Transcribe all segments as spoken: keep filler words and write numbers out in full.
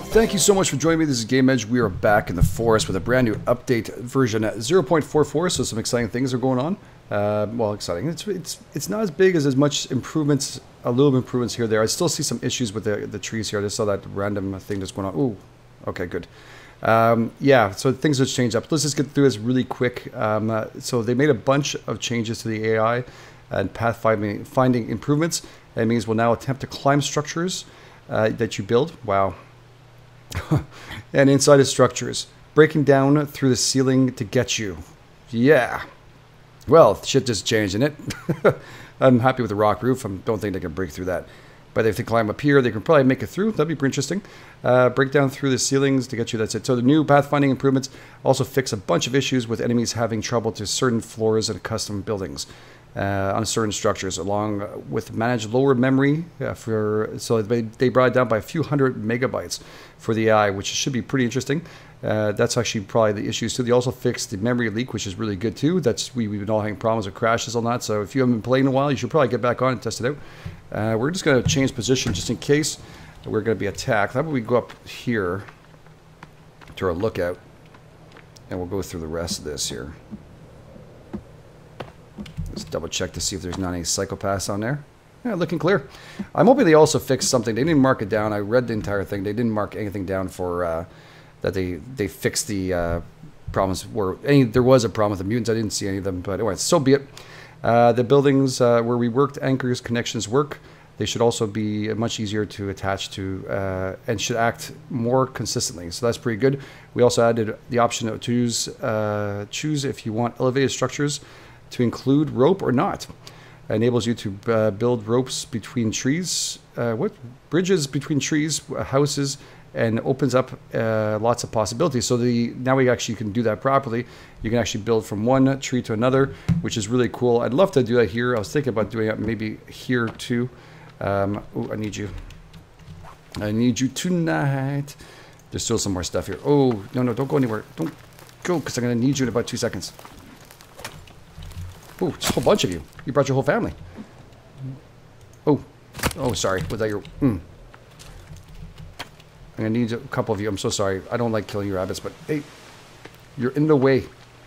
Thank you so much for joining me. This is Game Edge. We are back in the forest with a brand new update version zero point four four. So some exciting things are going on. Uh, well, exciting. It's it's it's not as big as as much improvements. A little improvements here there. I still see some issues with the the trees here. I just saw that random thing that's going on. Ooh, okay, good. Um, yeah, so things have changed up. Let's just get through this really quick. Um, uh, so they made a bunch of changes to the A I and path finding, finding improvements. That means we'll now attempt to climb structures uh, that you build. Wow. And inside of structures, breaking down through the ceiling to get you. Yeah. Well, shit just changed, isn't it? I'm happy with the rock roof. I don't think they can break through that. But if they climb up here, they can probably make it through. That'd be pretty interesting. Uh, break down through the ceilings to get you. That's it. So the new pathfinding improvements also fix a bunch of issues with enemies having trouble to certain floors and custom buildings uh, on certain structures, along with managed lower memory uh, for. So they they brought it down by a few hundred megabytes for the A I, which should be pretty interesting. Uh, that's actually probably the issues too. They also fixed the memory leak, which is really good too. That's we, we've been all having problems with crashes on that. So if you haven't been playing in a while, you should probably get back on and test it out. Uh, we're just going to change position just in case we're going to be attacked. How about we go up here to our lookout, and we'll go through the rest of this here. Let's double check to see if there's not any psychopaths on there. Yeah, looking clear. I'm hoping they also fixed something. They didn't mark it down. I read the entire thing. They didn't mark anything down for uh, that they they fixed the uh, problems. Where any there was a problem with the mutants. I didn't see any of them, but anyway, so be it. Uh, the buildings uh, where we worked, anchors, connections work. They should also be much easier to attach to uh, and should act more consistently. So that's pretty good. We also added the option to choose, uh, choose if you want elevated structures to include rope or not. It enables you to uh, build ropes between trees, uh, what bridges between trees, houses, and opens up uh, lots of possibilities. So the now we actually can do that properly. You can actually build from one tree to another, which is really cool. I'd love to do that here. I was thinking about doing it maybe here too. Um, oh, I need you. I need you tonight. There's still some more stuff here. Oh, no, no, don't go anywhere. Don't go, because I'm going to need you in about two seconds. Oh, it's a whole bunch of you. You brought your whole family. Oh, oh, sorry. Was that your... Mm. I'm going to need a couple of you. I'm so sorry. I don't like killing you rabbits, but hey, you're in the way.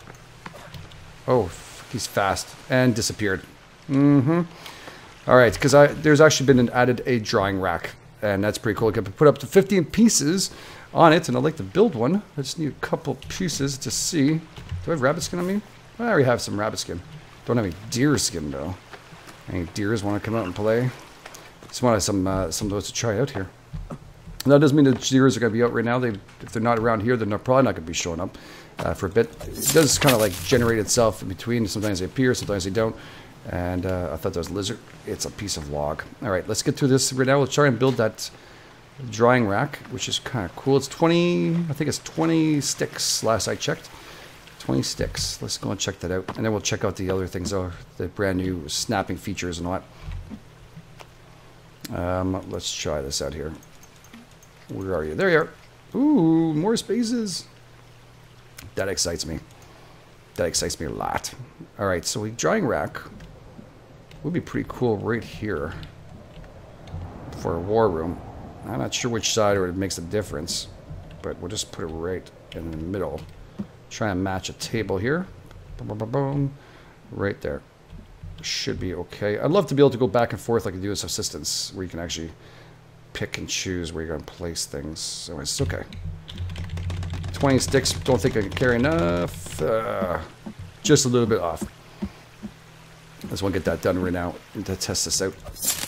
Oh, he's fast and disappeared. Mm-hmm. All right, because I there's actually been an added a drawing rack, and that's pretty cool. You can put up to fifteen pieces on it, and I'd like to build one. I just need a couple pieces to see. Do I have rabbit skin on me? I already have some rabbit skin. Don't have any deer skin, though. Any deers want to come out and play? Just wanted some, uh, some of those to try out here. And that doesn't mean the deers are going to be out right now. They, if they're not around here, then they're probably not going to be showing up uh, for a bit. It does kind of like generate itself in between. Sometimes they appear, sometimes they don't. And uh, I thought that was a lizard. It's a piece of log. All right, let's get through this right now. We'll try and build that drying rack, which is kind of cool. It's twenty, I think it's twenty sticks last I checked. twenty sticks. Let's go and check that out. And then we'll check out the other things, though, the brand new snapping features and all that. Um, let's try this out here. Where are you? There you are. Ooh, more spaces. That excites me. That excites me a lot. All right, so we drying rack would be pretty cool right here for a war room. I'm not sure which side or it makes a difference, but we'll just put it right in the middle. Try and match a table here. Boom, boom, boom, boom. Right there. Should be okay. I'd love to be able to go back and forth like I do with Subsistence, where you can actually pick and choose where you're going to place things. So it's okay. twenty sticks. Don't think I can carry enough. Uh, just a little bit off. I just want to get that done right now and to test this out.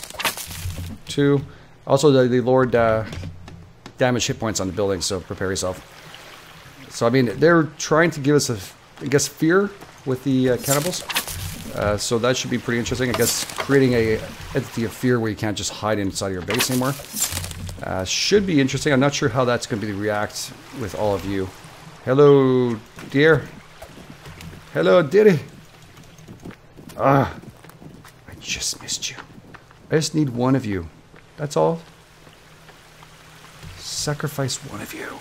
Two. Also, they, they lowered uh, damage hit points on the building, so prepare yourself. So, I mean, they're trying to give us, a, I guess, fear with the uh, cannibals. Uh, so that should be pretty interesting. I guess creating a entity of fear where you can't just hide inside of your base anymore. Uh, should be interesting. I'm not sure how that's going to be react with all of you. Hello, dear. Hello, dearie. Ah, I just missed you. I just need one of you. That's all. Sacrifice one of you.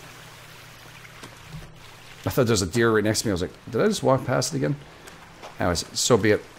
I thought there was a deer right next to me. I was like, did I just walk past it again? Anyways, so be it.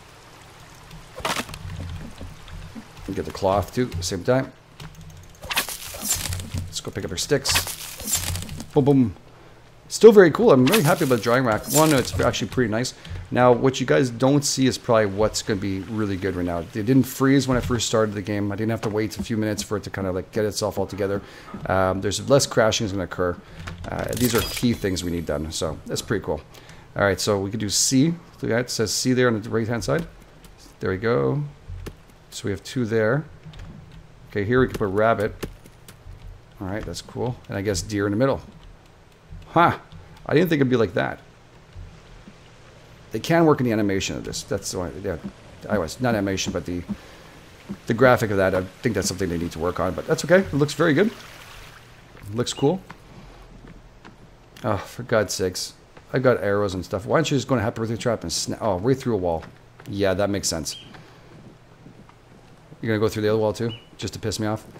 Get the cloth too at the same time. go pick up our sticks. Boom, boom. Still very cool. I'm really happy about the drying rack. One, it's actually pretty nice. Now, what you guys don't see is probably what's going to be really good right now. It didn't freeze when I first started the game. I didn't have to wait a few minutes for it to kind of like get itself all together. Um, there's less crashing is going to occur. Uh, these are key things we need done, so that's pretty cool. All right, so we could do C. Look at it, it says C there on the right-hand side. There we go. So we have two there. Okay, here we can put rabbit. All right, that's cool. And I guess deer in the middle. Huh. I didn't think it'd be like that. They can work in the animation of this. That's why, yeah. I was not animation, but the the graphic of that. I think that's something they need to work on, but that's okay. It looks very good. It looks cool. Oh, for God's sakes! I've got arrows and stuff. Why aren't you just going to have to trap and snap? Oh, right through a wall. Yeah, that makes sense. You're gonna go through the other wall too, just to piss me off.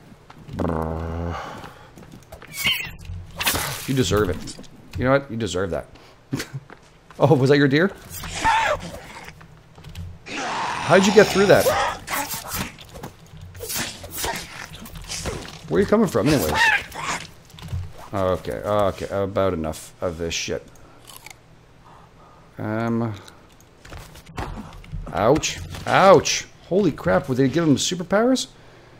You deserve it. You know what? You deserve that. Oh, was that your deer? How'd you get through that? Where are you coming from anyways? Okay, okay, about enough of this shit. Um... Ouch. Ouch! Holy crap, would they give him superpowers?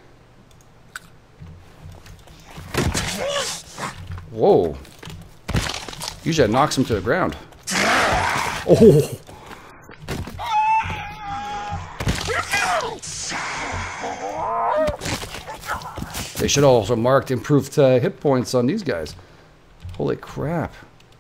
Whoa. Usually that knocks him to the ground. Oh! They should also mark improved uh, hit points on these guys. Holy crap.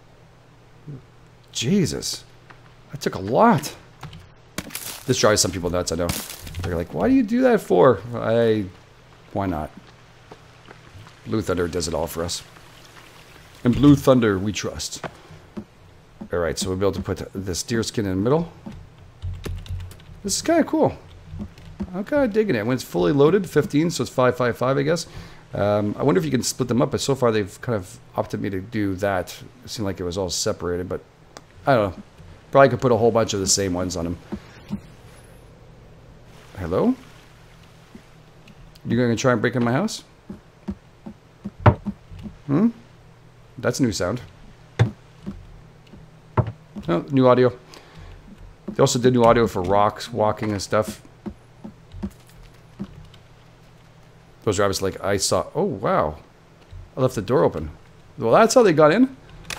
Jesus. That took a lot. This drives some people nuts, I know. They're like, why do you do that for? I... Why not? Blue Thunder does it all for us. And Blue Thunder we trust. Alright, so we'll be able to put this deer skin in the middle. This is kind of cool. I'm kind of digging it. When it's fully loaded, fifteen, so it's five five five, I guess. Um, I wonder if you can split them up, but so far they've kind of opted me to do that. It seemed like it was all separated, but I don't know. Probably could put a whole bunch of the same ones on them. Hello? You gonna try and break in my house? Hmm? That's a new sound. Oh, new audio. They also did new audio for rocks, walking and stuff. Those rabbits like, I saw... Oh, wow. I left the door open. Well, that's how they got in?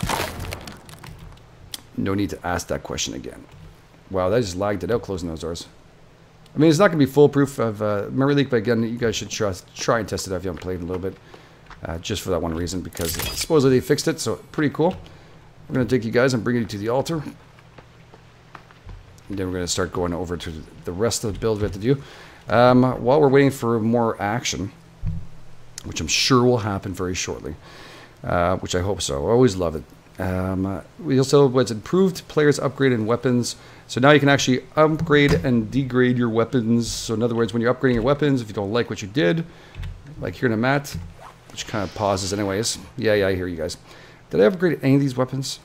No need to ask that question again. Wow, that just lagged it out closing those doors. I mean, it's not going to be foolproof of uh, memory leak, but again, you guys should trust, try and test it out if you haven't played in a little bit. Uh, just for that one reason, because supposedly they fixed it, so pretty cool. I'm going to take you guys and bring you to the altar. And then we're going to start going over to the rest of the build we have to do. Um, while we're waiting for more action, which I'm sure will happen very shortly, uh, which I hope so. I always love it. Um, uh, we also what's improved players upgrade in weapons. So now you can actually upgrade and degrade your weapons. So in other words, when you're upgrading your weapons, if you don't like what you did, like here in the mat, which kind of pauses anyways. Yeah, yeah, I hear you guys. Did I upgrade any of these weapons?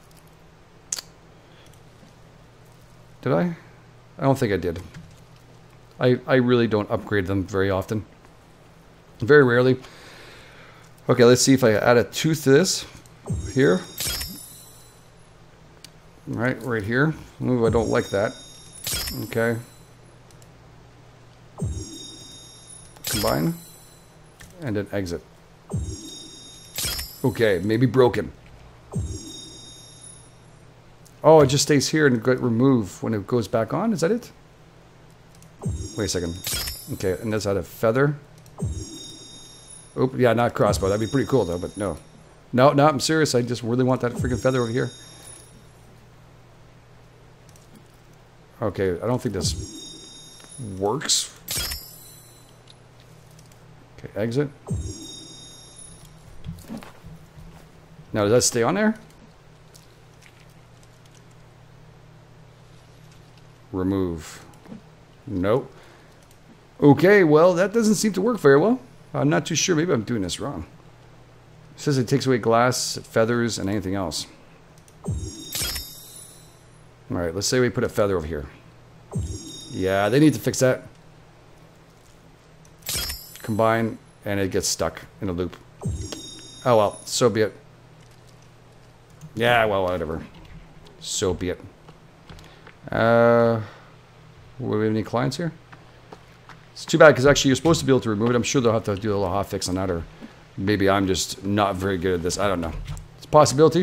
Did I? I don't think I did. I, I really don't upgrade them very often. Very rarely. Okay, let's see if I add a tooth to this. Here. Right, right here. Ooh, I don't like that. Okay. Combine. And then exit. Okay, maybe broken. Oh, it just stays here and get remove when it goes back on? Is that it? Wait a second. Okay, and does that a feather? Oop, yeah, not crossbow. That'd be pretty cool though, but no. No, no, I'm serious. I just really want that freaking feather over here. Okay, I don't think this works. Okay, exit. Now, does that stay on there? Remove. Nope. Okay, well, that doesn't seem to work very well. I'm not too sure. Maybe I'm doing this wrong. It says it takes away glass, feathers, and anything else. Alright, let's say we put a feather over here. Yeah, they need to fix that. Combine and it gets stuck in a loop. Oh well, so be it. Yeah, well, whatever. So be it. Uh, do we have any clients here? It's too bad because actually you're supposed to be able to remove it. I'm sure they'll have to do a little hotfix on that, or maybe I'm just not very good at this. I don't know. It's a possibility.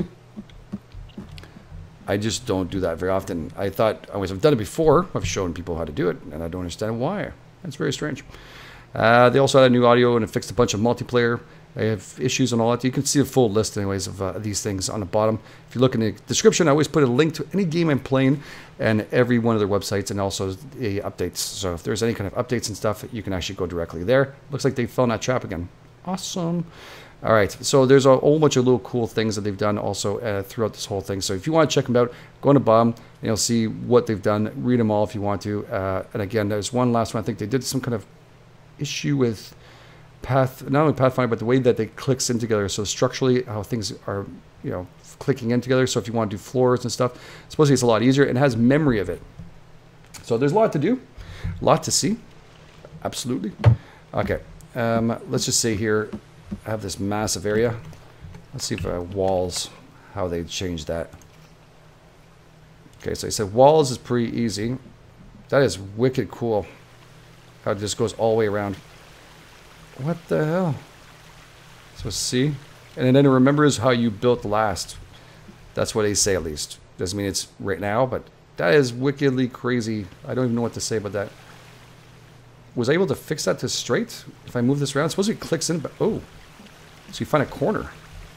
I just don't do that very often. I thought, I was, I've done it before. I've shown people how to do it, and I don't understand why. That's very strange. Uh, they also had a new audio, and it fixed a bunch of multiplayer. I have issues and all that. You can see a full list, anyways, of uh, these things on the bottom. If you look in the description, I always put a link to any game I'm playing and every one of their websites, and also the updates. So if there's any kind of updates and stuff, you can actually go directly there. Looks like they fell in that trap again. Awesome. All right, so there's a whole bunch of little cool things that they've done also uh, throughout this whole thing. So if you want to check them out, go on the bottom, and you'll see what they've done. Read them all if you want to. Uh, and again, there's one last one. I think they did some kind of issue with Path, not only Pathfinder, but the way that they clicks in together. So structurally, how things are, you know, clicking in together. So if you want to do floors and stuff, supposedly it's a lot easier and has memory of it. So there's a lot to do, a lot to see. Absolutely. Okay, um, let's just say here, I have this massive area. Let's see if uh, walls, how they change that. Okay, so I said walls is pretty easy. That is wicked cool. How it just goes all the way around. What the hell? So see? And then it remembers how you built last. That's what they say, at least. Doesn't mean it's right now, but that is wickedly crazy. I don't even know what to say about that. Was I able to fix that to straight? If I move this around, suppose it clicks in, but oh. So you find a corner.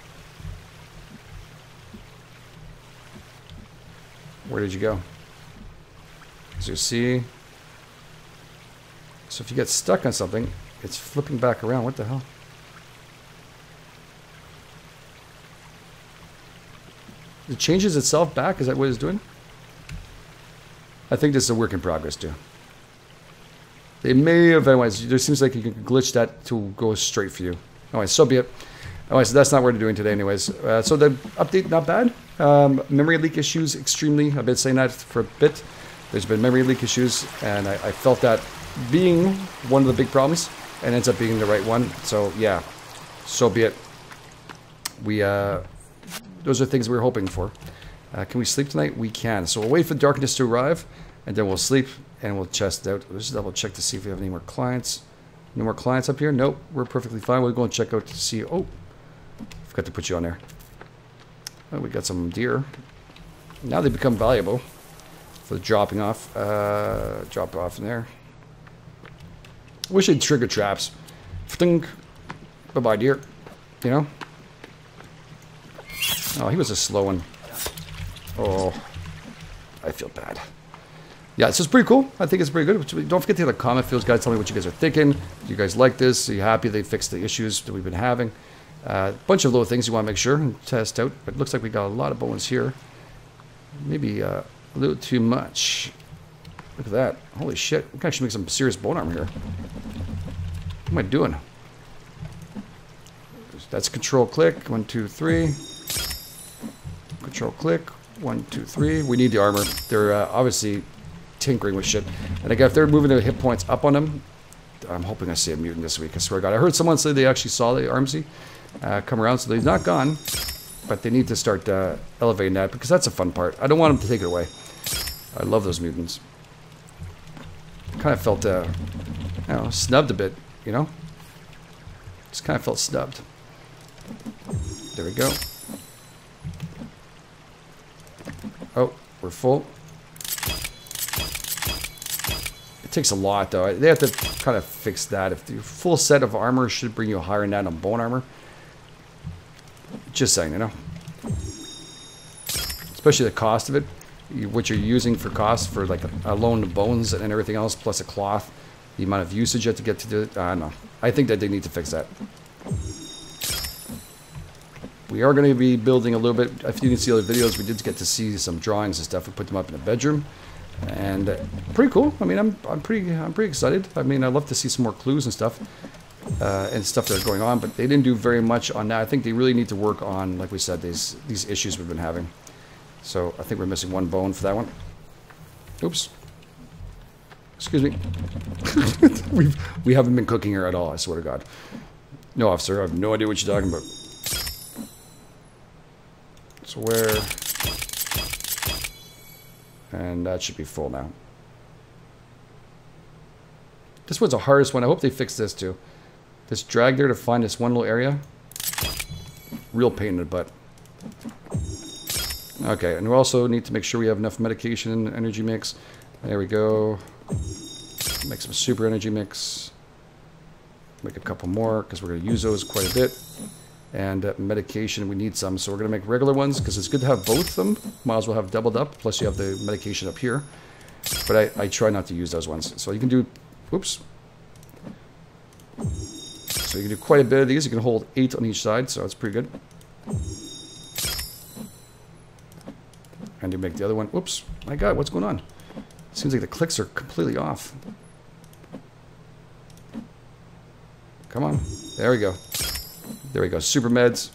Where did you go? So you see? So if you get stuck on something, it's flipping back around. What the hell? It changes itself back? Is that what it's doing? I think this is a work in progress too. They may have, anyways, there seems like you can glitch that to go straight for you. Anyways, so be it. Anyways, so that's not what we're doing today anyways. Uh, so the update, not bad. Um, memory leak issues, extremely. I've been saying that for a bit. There's been memory leak issues, and I, I felt that being one of the big problems, and ends up being the right one. So yeah, so be it. We uh, those are things we were hoping for. Uh, can we sleep tonight? We can. So we'll wait for darkness to arrive, and then we'll sleep, and we'll test out. Let's just double check to see if we have any more clients. No more clients up here? Nope, we're perfectly fine. We'll go and check out to see. Oh, forgot to put you on there. Oh, we got some deer. Now they become valuable for the dropping off. Uh, drop off in there. Wish they'd trigger traps. Bye bye, deer. You know? Oh, he was a slow one. Oh, I feel bad. Yeah, so it's pretty cool. I think it's pretty good. Don't forget to hit a comment field, guys. Tell me what you guys are thinking. Do you guys like this? Are you happy they fixed the issues that we've been having? A uh, bunch of little things you want to make sure and test out. But it looks like we got a lot of bones here. Maybe uh, a little too much. Look at that. Holy shit. We can actually make some serious bone armor here. What am I doing? That's control click. One, two, three. Control click. One, two, three. We need the armor. They're uh, obviously tinkering with shit. And again, if they're moving their hit points up on them, I'm hoping I see a mutant this week. I swear to God. I heard someone say they actually saw the Armsy uh, come around, so they're not gone. But they need to start uh, elevating that, because that's a fun part. I don't want them to take it away. I love those mutants. Kind of felt, uh, I don't know, snubbed a bit, you know? Just kind of felt snubbed. There we go. Oh, we're full. It takes a lot, though. They have to kind of fix that. If the full set of armor should bring you higher than that on bone armor. Just saying, you know. Especially the cost of it. You, what you're using for cost for like alone the bones and everything else, plus a cloth. The amount of usage you have to get to do it. I don't know. I think that they need to fix that. We are going to be building a little bit. If you can see other videos, we did get to see some drawings and stuff. We put them up in the bedroom. And uh, pretty cool. I mean, I'm I'm pretty I'm pretty excited. I mean, I'd love to see some more clues and stuff, uh, and stuff that are going on. But they didn't do very much on that. I think they really need to work on, like we said, these these issues we've been having. So I think we're missing one bone for that one. Oops. Excuse me. We've, we haven't been cooking here at all, I swear to God. No, officer, I have no idea what you're talking about. So where... And that should be full now. This one's the hardest one. I hope they fix this too. This drag there to find this one little area. Real pain in the butt. Okay, and we also need to make sure we have enough medication and energy mix. There we go. Make some super energy mix. Make a couple more because we're going to use those quite a bit. And uh, medication, we need some, so we're going to make regular ones because it's good to have both of them. Might as well have doubled up, plus you have the medication up here. But I, I try not to use those ones. So you can do, oops. So you can do quite a bit of these. You can hold eight on each side, so it's pretty good. And you make the other one, oops, my God, what's going on? Seems like the clicks are completely off. Come on, there we go. There we go, super meds.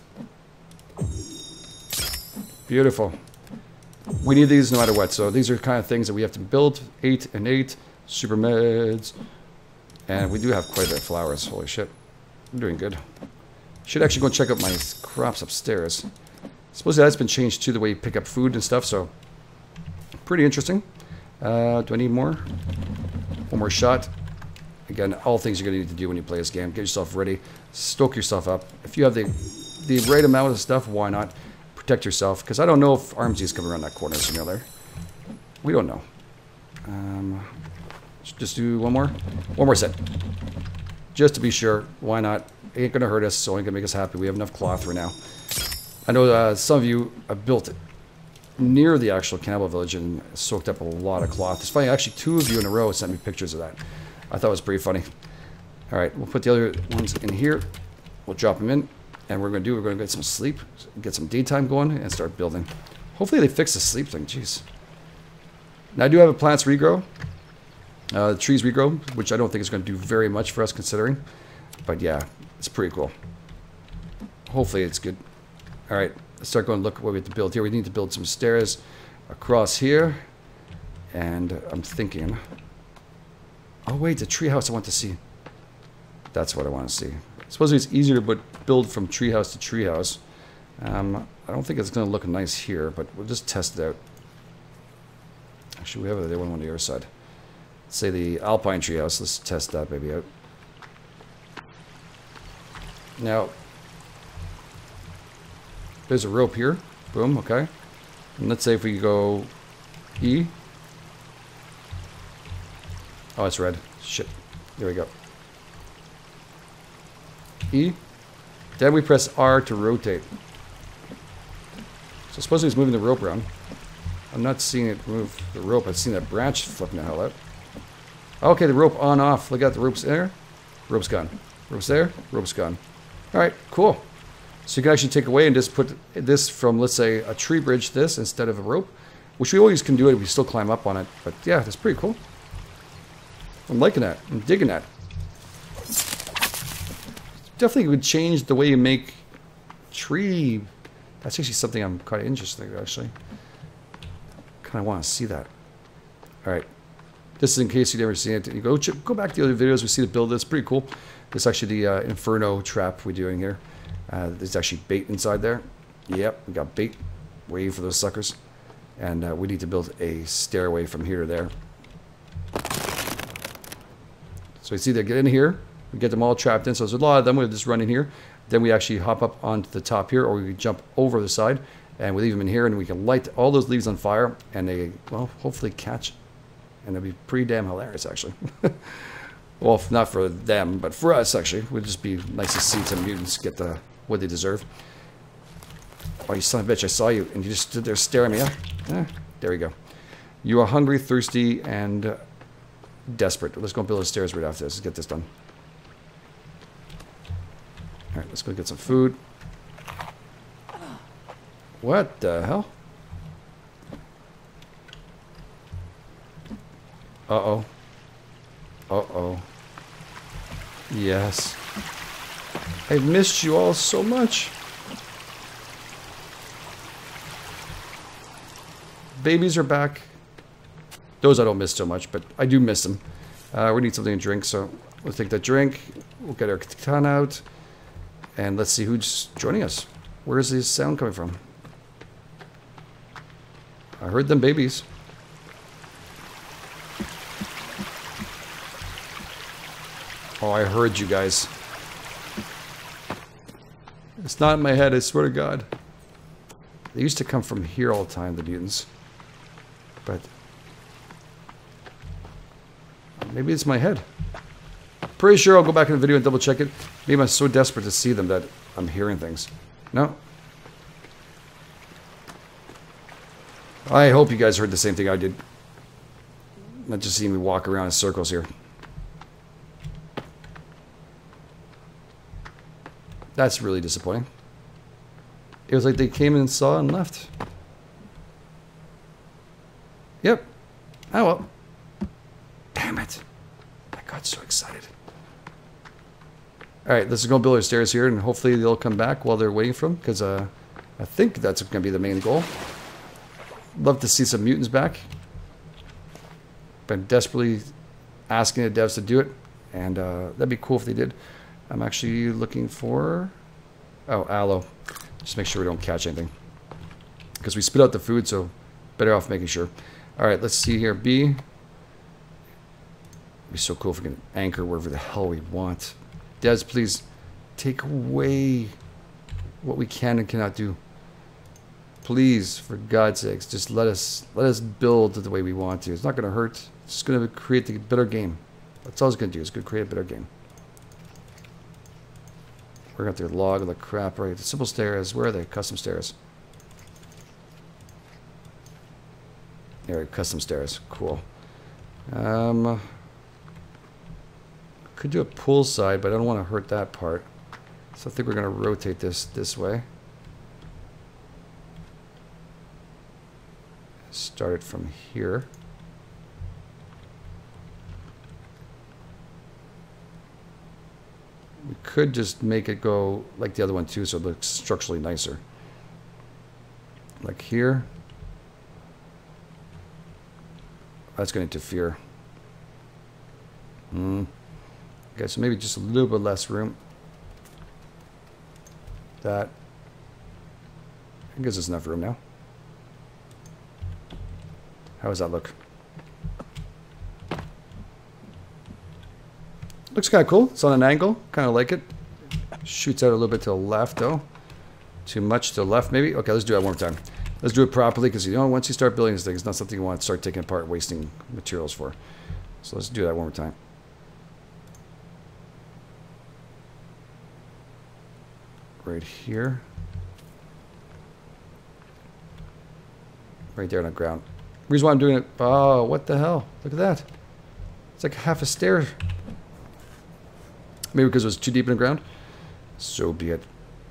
Beautiful. We need these no matter what, so these are kind of things that we have to build. Eight and eight, super meds. And we do have quite a bit of flowers, holy shit. I'm doing good. Should actually go check out my crops upstairs. Supposedly that's been changed to the way you pick up food and stuff, so pretty interesting. Uh, do I need more? One more shot. Again, all things you're going to need to do when you play this game. Get yourself ready. Stoke yourself up. If you have the the right amount of stuff, why not? Protect yourself, because I don't know if Armsy is coming around that corner somewhere there. We don't know. Um, just do one more. One more set. Just to be sure. Why not? It ain't going to hurt us. It's only going to make us happy. We have enough cloth right now. I know uh, some of you have built it near the actual cannibal village and soaked up a lot of cloth. It's funny, actually two of you in a row sent me pictures of that. I thought it was pretty funny. Alright, we'll put the other ones in here. We'll drop them in. And we're going to do, we're going to get some sleep, get some daytime going, and start building. Hopefully they fix the sleep thing, jeez. Now I do have a plants regrow. Uh, the trees regrow, which I don't think is going to do very much for us considering. But yeah, it's pretty cool. Hopefully it's good. Alright, let's start going look what we have to build here. We need to build some stairs across here. And I'm thinking... Oh wait, the treehouse I want to see. That's what I want to see. Supposedly it's easier to build from treehouse to treehouse. Um, I don't think it's going to look nice here, but we'll just test it out. Actually, we have the other one on the other side. Let's say the alpine treehouse. Let's test that baby out. Now, there's a rope here. Boom, okay. And let's say if we go E. Oh, it's red. Shit. There we go. E. Then we press R to rotate. So supposedly it's moving the rope around. I'm not seeing it move the rope. I've seen that branch flipping the hell out. Okay, the rope on off. Look at the rope's there. Rope's gone. Rope's there. Rope's gone. Alright, cool. So you can actually take away and just put this from, let's say, a tree bridge, this, instead of a rope. Which we always can do it if we still climb up on it. But yeah, that's pretty cool. I'm liking that. I'm digging that. Definitely would change the way you make tree. That's actually something I'm kind of interested in, actually. Kind of want to see that. Alright. This is in case you've never seen it. You go, go back to the other videos. We see the build. It's pretty cool. This is actually the uh, Inferno trap we're doing here. Uh, there's actually bait inside there. Yep, we got bait. Waiting for those suckers. And uh, we need to build a stairway from here to there. So it's either get in here, we get them all trapped in. So there's a lot of them. We'll just run in here. Then we actually hop up onto the top here, or we can jump over the side, and we leave them in here, and we can light all those leaves on fire, and they, well, hopefully catch. And it'll be pretty damn hilarious, actually. Well, not for them, but for us, actually. It would just be nice to see some mutants get the what they deserve. Oh, you son of a bitch, I saw you, and you just stood there staring at me. Huh? Eh, there we go. You are hungry, thirsty, and uh, desperate. Let's go build the stairs right after this. Let's get this done. Alright, let's go get some food. What the hell? Uh-oh. Uh-oh. Yes. I've missed you all so much. Babies are back. Those I don't miss so much, but I do miss them. Uh, we need something to drink, so we'll take that drink. We'll get our katana out. And let's see who's joining us. Where is this sound coming from? I heard them babies. Oh, I heard you guys. It's not in my head, I swear to God. They used to come from here all the time, the mutants. But maybe it's my head. Pretty sure I'll go back in the video and double check it. Maybe I'm so desperate to see them that I'm hearing things. No. I hope you guys heard the same thing I did. Not just seeing me walk around in circles here. That's really disappointing. It was like they came and saw and left. Yep. Oh well. Damn it. I got so excited. Alright, let's go build our stairs here and hopefully they'll come back while they're waiting for them. Because uh, I think that's going to be the main goal. Love to see some mutants back. Been desperately asking the devs to do it. And uh, that'd be cool if they did. I'm actually looking for... Oh, aloe. Just make sure we don't catch anything. Because we spit out the food, so better off making sure. Alright, let's see here. B. It'd be so cool if we can anchor wherever the hell we want. Devs, please take away what we can and cannot do. Please, for God's sakes, just let us let us build the way we want to. It's not going to hurt. It's just going to create a better game. That's all it's going to do. It's going to create a better game. We're going to have to log all the crap, right? The simple stairs. Where are they? Custom stairs. There, custom stairs. Cool. Um, could do a pool side, but I don't want to hurt that part. So I think we're going to rotate this this way. Start it from here. We could just make it go like the other one too, so it looks structurally nicer. Like here. That's going to interfere. Hmm. Okay, so maybe just a little bit less room. That. It gives us enough room now. How does that look? Looks kind of cool. It's on an angle. Kind of like it. Shoots out a little bit to the left, though. Too much to the left, maybe? Okay, let's do it one more time. Let's do it properly, because, you know, once you start building this thing, it's not something you want to start taking apart, wasting materials for. So let's do that one more time. Right here. Right there on the ground. Reason why I'm doing it... Oh, what the hell? Look at that. It's like half a stair. Maybe because it was too deep in the ground? So be it.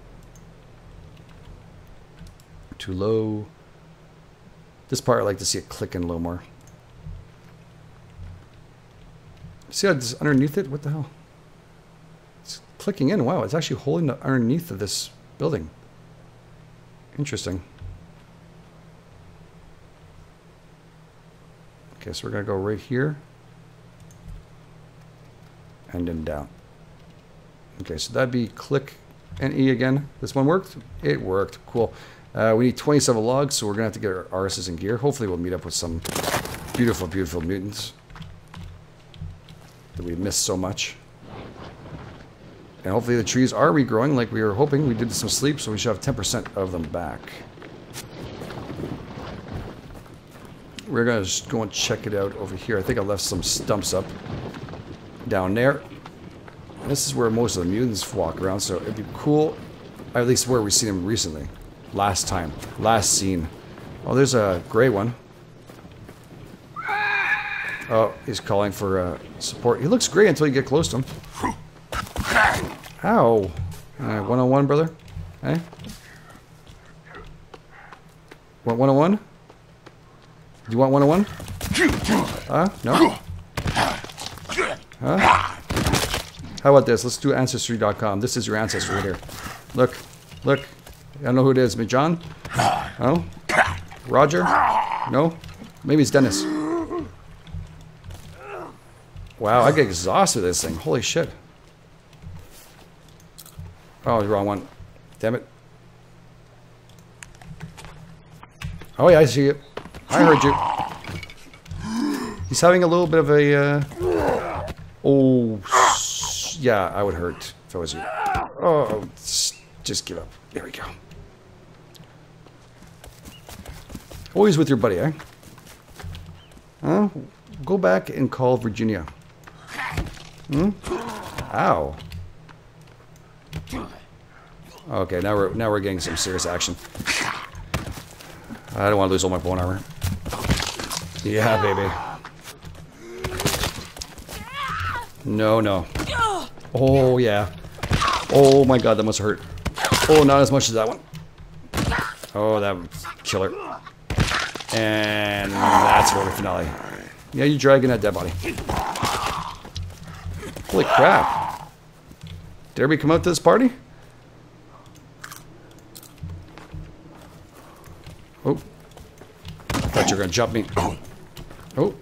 Too low. This part I like to see it click in a little more. See how it's underneath it? What the hell? It's clicking in. Wow, it's actually holding the underneath of this building. Interesting. Okay, so we're going to go right here. And then down. Okay, so that'd be click and E again. This one worked? It worked. Cool. Uh, we need twenty-seven logs, so we're going to have to get our R Ss in gear. Hopefully we'll meet up with some beautiful, beautiful mutants that we missed so much. And hopefully the trees are regrowing like we were hoping. We did some sleep, so we should have ten percent of them back. We're going to just go and check it out over here. I think I left some stumps up down there. This is where most of the mutants walk around, so it'd be cool. At least where we've seen them recently. Last time. Last scene. Oh, there's a gray one. Oh, he's calling for uh, support. He looks gray until you get close to him. Ow. Uh, one on one, brother? Hey? Want one on one? Do you want one on one? Huh? No? Huh? How about this? Let's do Ancestry dot com. This is your ancestor right here. Look. Look. I don't know who it is. Me, John? Oh? Roger? No? Maybe it's Dennis. Wow, I get exhausted with this thing. Holy shit. Oh, the wrong one. Damn it. Oh yeah, I see you. I heard you. He's having a little bit of a... Uh... Oh, yeah, I would hurt if I was you. Oh, just give up. There we go. Always with your buddy, eh? Huh? Go back and call Virginia. Hmm? Ow. Okay, now we're now we're getting some serious action. I don't want to lose all my bone armor. Yeah, baby. No, no. Oh, yeah. Oh, my God, that must hurt. Oh, not as much as that one. Oh, that was killer. And that's where the finale. Yeah, you're dragging that dead body. Holy crap. Did everybody come out to this party? Oh. I thought you were going to jump me. Oh.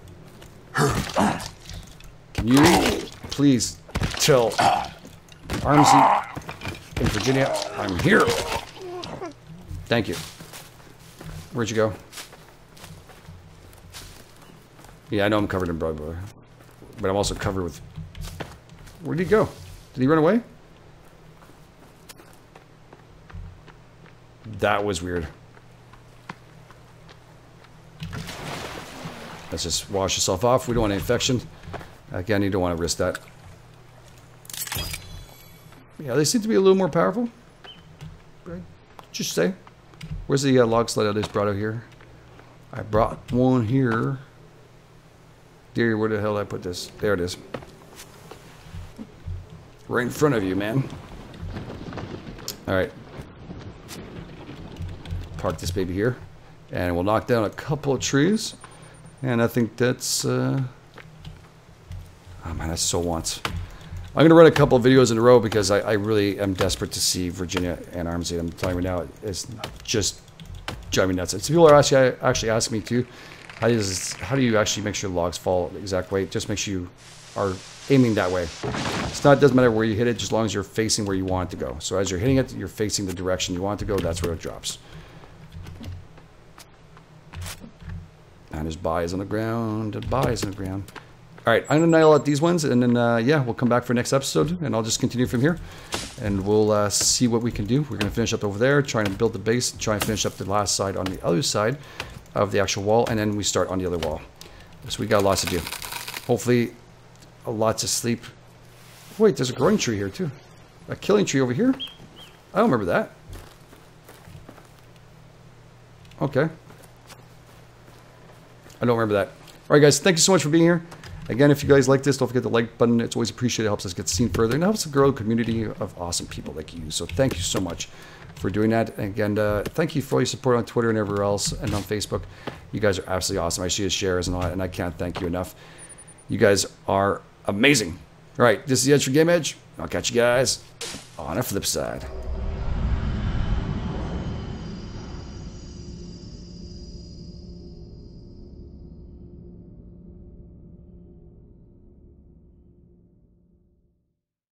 Can you please tell Armsy in Virginia I'm here? Thank you. Where'd you go? Yeah, I know I'm covered in blood, but I'm also covered with... Where'd he go? Did he run away? That was weird. Let's just wash yourself off. We don't want any infection. Again, you don't want to risk that. Yeah, they seem to be a little more powerful. Just say. Where's the uh, log sled I just brought out here? I brought one here. Dear, where the hell did I put this? There it is. Right in front of you, man. Alright. Park this baby here. And we'll knock down a couple of trees. And I think that's... Uh... Oh man, that's so once. I'm going to run a couple of videos in a row because I, I really am desperate to see Virginia and Armsy. I'm telling you now, it's just driving me nuts. It's people are actually, actually asking me too, how, does, how do you actually make sure logs fall the exact way? Just make sure you are aiming that way. It's not, it doesn't matter where you hit it, just as long as you're facing where you want it to go. So as you're hitting it, you're facing the direction you want it to go, that's where it drops. And his buy is on the ground, the buy is on the ground. Alright, I'm going to nail out these ones, and then, uh, yeah, we'll come back for next episode, and I'll just continue from here. And we'll uh, see what we can do. We're going to finish up over there, trying to build the base, try and finish up the last side on the other side of the actual wall, and then we start on the other wall. So we got lots to do. Hopefully, a lots of sleep. Wait, there's a growing tree here, too. A killing tree over here? I don't remember that. Okay. I don't remember that. Alright, guys, thank you so much for being here. Again, if you guys like this, don't forget the like button. It's always appreciated. It helps us get seen further. And it helps grow a community of awesome people like you. So thank you so much for doing that. And again, uh, thank you for all your support on Twitter and everywhere else and on Facebook. You guys are absolutely awesome. I see the shares and all that, and I can't thank you enough. You guys are amazing. All right, this is the Edge for Game Edge. I'll catch you guys on the flip side.